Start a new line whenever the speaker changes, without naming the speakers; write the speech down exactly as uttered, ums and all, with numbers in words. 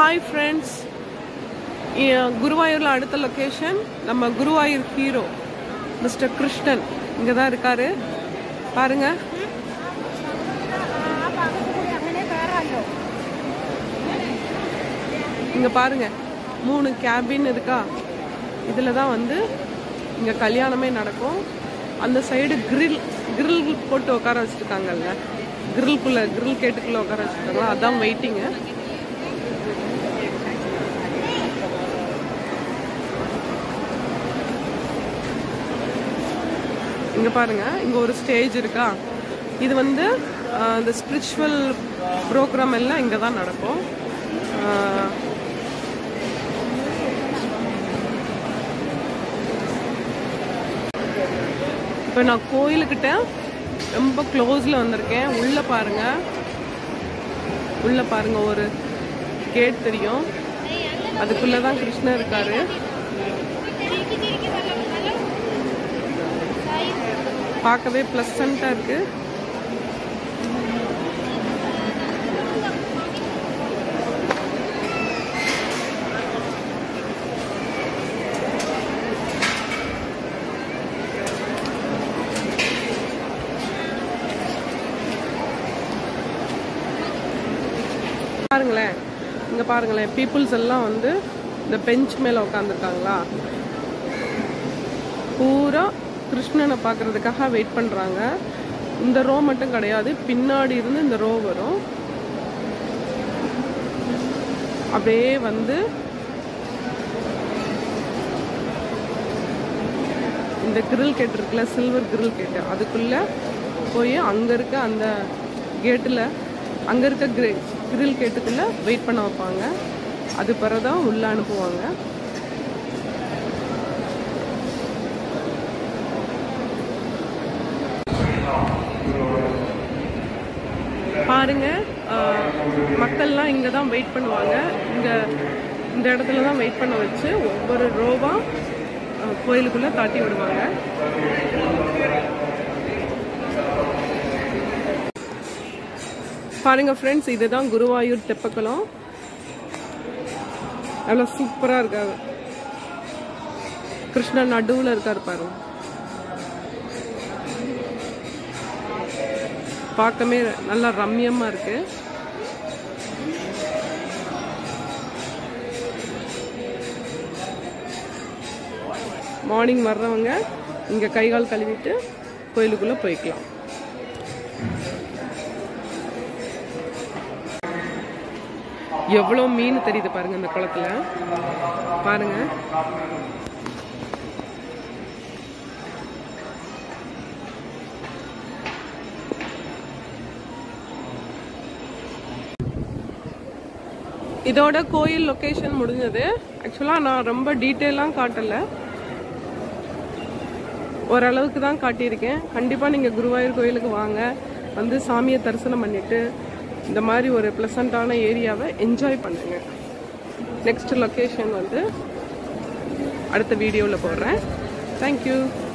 Hi friends, Guruvayurla அடுத்த location நம்ம Guruvayur hero mister Krishnan இங்க தான் இருக்காரு பாருங்க. இங்க பாருங்க மூணு கேபின் இருக்கா, இதுல தான் வந்து இங்க கல்யாணமே நடக்கும். அந்த சைடு கிரில் கிரில் போட்டு உட்கார வச்சிருக்காங்கல்ல, கிரில்குள்ள கிரில் கேட்டுக்குள்ள உட்கார வச்சிருக்காங்க, அதான் வெயிட்டிங்க. இங்க பாருங்க, இங்க ஒரு ஸ்டேஜ் இருக்கா, இது வந்து இந்த ஸ்பிரிச்சுவல் ப்ரோக்ராம் எல்லாம் இங்க தான் நடக்கும். இப்போ நான் கோயிலுக்கிட்ட ரொம்ப க்ளோஸ்ல வந்திருக்கேன். உள்ள பாருங்க, உள்ள பாருங்க ஒரு கேட் தெரியும், அதுக்குள்ளதான் கிருஷ்ணர் இருக்காரு. பார்க்கவே பிளசண்டா இருக்கு. பாருங்களேன், இங்க பாருங்களேன், பீப்புள்ஸ் எல்லாம் வந்து இந்த பெஞ்ச் மேல உட்காந்துருக்காங்களா, பூரா கிருஷ்ணனை பார்க்கறதுக்காக வெயிட் பண்றாங்க. இந்த ரோ மட்டும் கிடையாது, பின்னாடி இருந்து இந்த ரோ வரும், அப்படியே வந்து இந்த கிரில் கேட் இருக்குல்ல, சில்வர் கிரில் கேட், அதுக்குள்ள போய் அங்க இருக்க அந்த கேட்டுல அங்க இருக்க கிரில் கேட்டுக்குள்ள வெயிட் பண்ண வைப்பாங்க. அது பிறகுதான் உள்ள அனுப்புவாங்க. பாருங்க, மக்கள்லாம் இங்க தான் வெயிட் பண்ணுவாங்க. இங்க இந்த இடத்துல தான் வெயிட் பண்ண வச்சு ஒவ்வொரு ரோவா கோயிலுக்குள்ள தாட்டி விடுவாங்க. பாருங்க ஃப்ரெண்ட்ஸ், இதுதான் குருவாயூர் தெப்பக்குளம். எவ்வளவு சூப்பரா இருக்காரு, கிருஷ்ணன் நடுவுல இருக்காரு பாருங்க. பார்க்கவே நல்லா ரம்யமா இருக்கு. மார்னிங் வர்றவங்க இங்க கை கால் கழுவிட்டு கோயிலுக்குள்ள போய்க்கலாம். எவ்வளவு மீன் தெரியுது பாருங்க இந்த குளத்துல, பாருங்க. இதோட கோயில் லொகேஷன் முடிஞ்சது. ஆக்சுவலா நான் ரொம்ப டீட்டெயிலாம் காட்டல, ஓரளவுக்கு தான் காட்டியிருக்கேன். கண்டிப்பா நீங்க குருவாயூர் கோயிலுக்கு வாங்க, வந்து சாமியை தரிசனம் பண்ணிட்டு இந்த மாதிரி ஒரு பிளசண்டான ஏரியாவை என்ஜாய் பண்ணுங்க. நெக்ஸ்ட் லொகேஷன் வந்து அடுத்த வீடியோவில் போடுறேன். தேங்க்யூ.